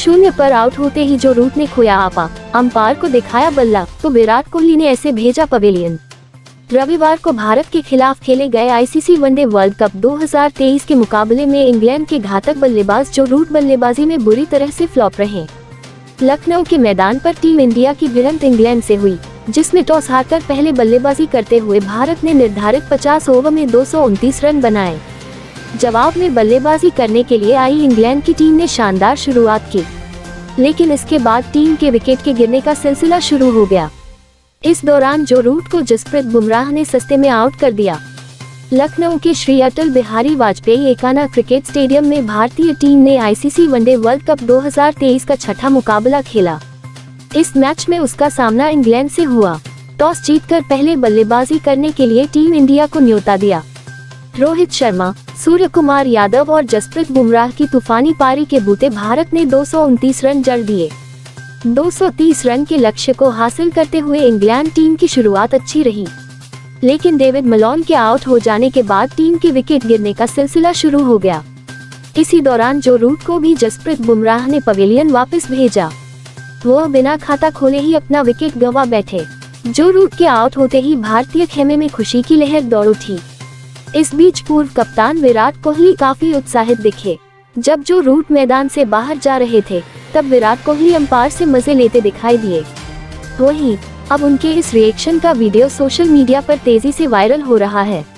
शून्य पर आउट होते ही जो रूट ने खोया आपा, अंपायर को दिखाया बल्ला, तो विराट कोहली ने ऐसे भेजा पवेलियन। रविवार को भारत के खिलाफ खेले गए आईसीसी वनडे वर्ल्ड कप 2023 के मुकाबले में इंग्लैंड के घातक बल्लेबाज जो रूट बल्लेबाजी में बुरी तरह से फ्लॉप रहे। लखनऊ के मैदान पर टीम इंडिया की भिड़ंत इंग्लैंड से हुई, जिसमें टॉस हारकर पहले बल्लेबाजी करते हुए भारत ने निर्धारित 50 ओवर में 229 रन बनाए। जवाब में बल्लेबाजी करने के लिए आई इंग्लैंड की टीम ने शानदार शुरुआत की, लेकिन इसके बाद टीम के विकेट के गिरने का सिलसिला शुरू हो गया। इस दौरान जो रूट को जसप्रीत बुमराह ने सस्ते में आउट कर दिया। लखनऊ के श्री अटल बिहारी वाजपेयी एकाना क्रिकेट स्टेडियम में भारतीय टीम ने आईसीसी वनडे वर्ल्ड कप 2023 का छठा मुकाबला खेला। इस मैच में उसका सामना इंग्लैंड से हुआ। टॉस जीतकर पहले बल्लेबाजी करने के लिए टीम इंडिया को न्योता दिया। रोहित शर्मा, सूर्य कुमार यादव और जसप्रीत बुमराह की तूफानी पारी के बूते भारत ने 229 रन जड़ दिए। 230 रन के लक्ष्य को हासिल करते हुए इंग्लैंड टीम की शुरुआत अच्छी रही, लेकिन डेविड मलोन के आउट हो जाने के बाद टीम के विकेट गिरने का सिलसिला शुरू हो गया। इसी दौरान जो रूट को भी जसप्रीत बुमराह ने पवेलियन वापस भेजा। वह बिना खाता खोले ही अपना विकेट गंवा बैठे। जो रूट के आउट होते ही भारतीय खेमे में खुशी की लहर दौड़ उठी। इस बीच पूर्व कप्तान विराट कोहली काफी उत्साहित दिखे। जब जो रूट मैदान से बाहर जा रहे थे, तब विराट कोहली अंपायर से मजे लेते दिखाई दिए। वहीं अब उनके इस रिएक्शन का वीडियो सोशल मीडिया पर तेजी से वायरल हो रहा है।